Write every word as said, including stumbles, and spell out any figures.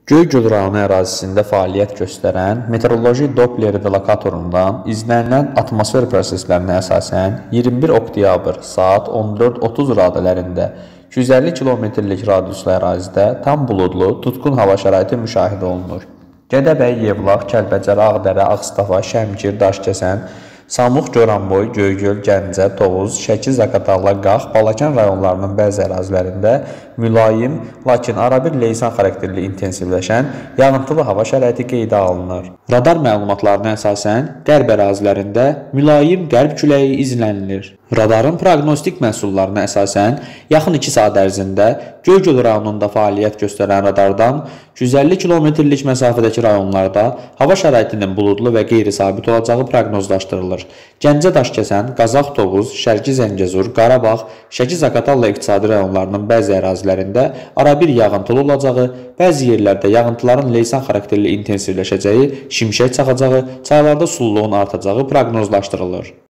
Göygöl rayonu ərazisində fəaliyyət göstərən meteoroloji Doppler lokatorundan izlənilən atmosfer proseslərinə əsasən iyirmi bir oktyabr saat on dörd otuz radələrində iki yüz əlli kilometrlik radiuslu ərazidə tam buludlu, tutqun hava şəraiti müşahidə olunur. Gədəbəy, Yevlax, Kəlbəcər, Ağdərə, Ağstafa, Şəmkir, Daşkəsən, Samux, Goranboy, Göygöl, Gəncə, Tovuz, Şəki, Zaqatala, Qax, Balakən rayonlarının bəzi ərazilərində mülayim, lakin arabir leysan xarakterli intensivləşən yağıntılı hava şəraiti qeydə alınır. Radar məlumatlarına əsasən qərb ərazilərində mülayim qərb küləyi izlənilir. Radarın proqnostik məhsullarına əsasən yaxın iki saat ərzində Göygöl rayonunda fəaliyyət göstərən radardan iki yüz əlli kilometrlik məsafədəki rayonlarda hava şəraitinin buludlu və qeyri-sabit olacağı proqnozlaşdırılır. Gəncə, Daşkəsən, Qazax, Tovuz, Şərqi Zəngəzur, Qarabağ, Şəki, Zaqatala iqtisadi rayonlarının bəzi ərazilərində arabir yağıntılı olacağı, bəzi yerlərdə yağıntıların leysan xarakterli intensivləşəcəyi, şimşək çaxacağı, çaylarda sululuğun artacağı proqnozlaşdırılır.